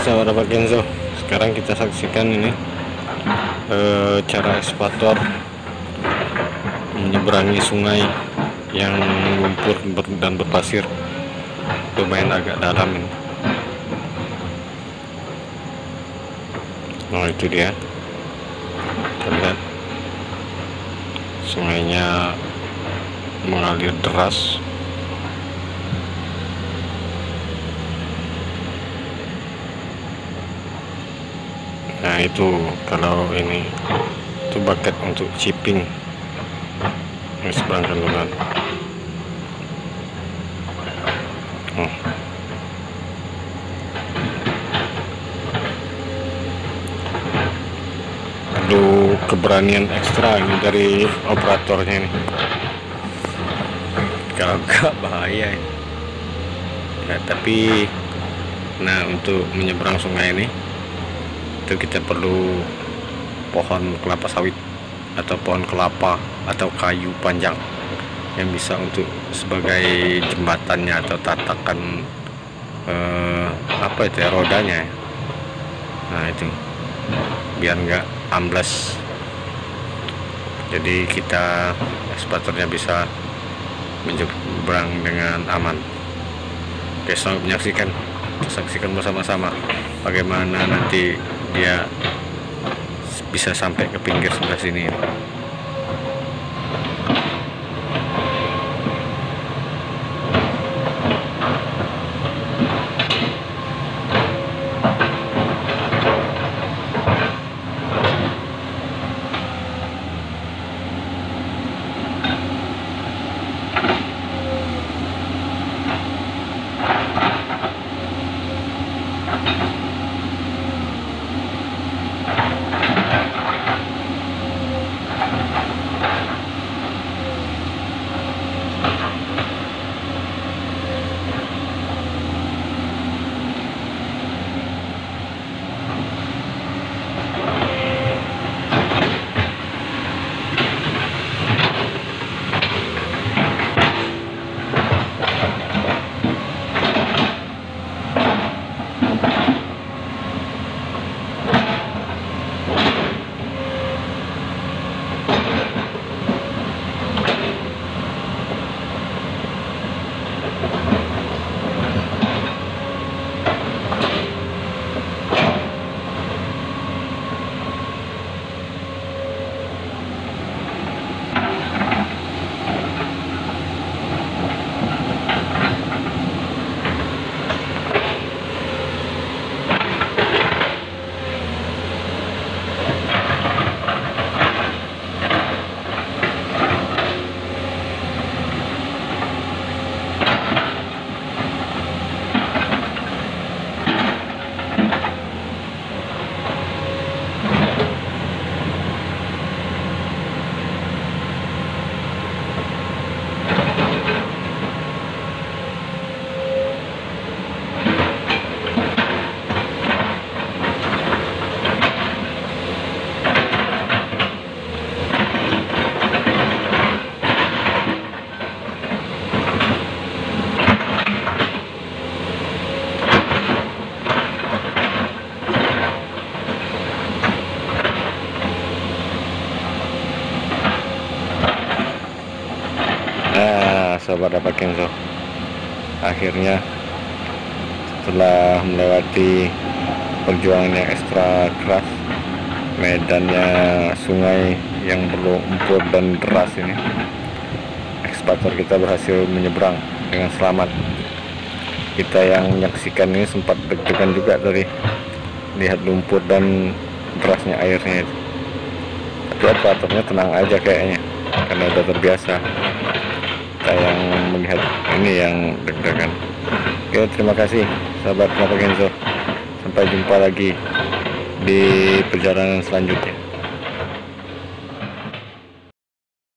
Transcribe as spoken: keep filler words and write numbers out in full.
sahabat Pak Kenzo, sekarang kita saksikan ini e, cara ekskavator menyeberangi sungai yang lumpur dan berpasir, lumayan agak dalam ini. Nah itu dia, kita lihat sungainya mengalir deras. Nah itu kalau ini itu bucket untuk chipping ini seberang kandungan. Oh. Perlu keberanian ekstra ini dari operatornya ini, kalau enggak bahaya ini. Nah, tapi nah untuk menyeberang sungai ini itu kita perlu pohon kelapa sawit atau pohon kelapa atau kayu panjang yang bisa untuk sebagai jembatannya atau tatakan eh, apa itu ya, rodanya. Nah itu biar enggak amblas, jadi kita ekskavatornya bisa menyeberang dengan aman. Oke, selamat menyaksikan, kita saksikan bersama-sama bagaimana nanti dia bisa sampai ke pinggir sebelah sini. Nah, sobat Pak Kenzo, akhirnya setelah melewati perjuangan yang ekstra keras, medannya sungai yang berlumpur dan deras ini, ekskavator kita berhasil menyeberang dengan selamat. Kita yang menyaksikan ini sempat deg-degan juga tadi lihat lumpur dan derasnya airnya itu. Tapi operatornya tenang aja kayaknya, karena udah terbiasa. Kita yang melihat ini yang deg-degan. Oke, terima kasih sahabat Pak Kenzo. Sampai jumpa lagi di perjalanan selanjutnya.